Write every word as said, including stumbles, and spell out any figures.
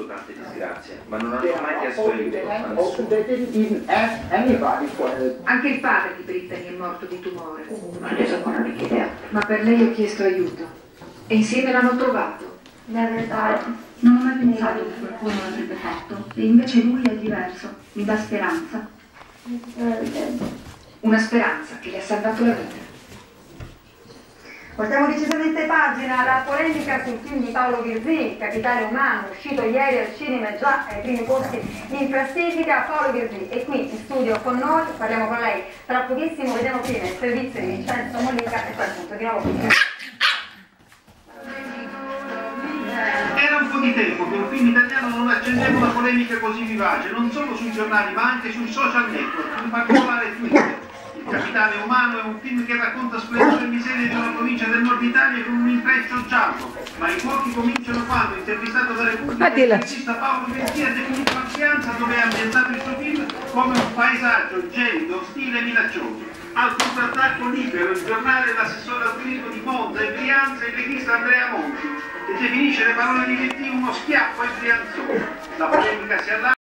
avuto tante disgrazie, ma non hanno mai chiesto aiuto a nessuno. Anche il padre di Brittany è morto di tumore. Ma adesso non ho mica idea. Ma per lei ho chiesto aiuto. E insieme l'hanno trovato. La verità, non ho mai pensato che qualcuno l'avrebbe fatto. E invece lui è diverso. Mi dà speranza. Una speranza che le ha salvato la vita. Voltiamo decisamente pagina. La polemica sul film di Paolo Virzì, Capitale Umano, uscito ieri al cinema già ai primi posti in classifica. Paolo Virzì è qui in studio con noi, parliamo con lei tra pochissimo, vediamo prima il servizio di Vincenzo Mollica e poi appunto di nuovo qui. Era un po' di tempo che un film italiano non accendeva una polemica così vivace, non solo sui giornali ma anche sui social network, in particolare Twitter. Il Capitale Umano è un film che racconta splendore e miseria di una provincia del nord Italia con un intreccio giallo, ma i fuochi cominciano quando, intervistato da Repubblica, il regista Paolo Virzì ha definito l'Anzianza, dove ha ambientato il suo film, come un paesaggio gelido, ostile e minaccioso. Al contrattacco Libero, il giornale dell'assessore al turismo di Monza e Brianza, il regista Andrea Monti, che definisce le parole di Virzì uno schiaffo ai brianzoni. La polemica si allarga.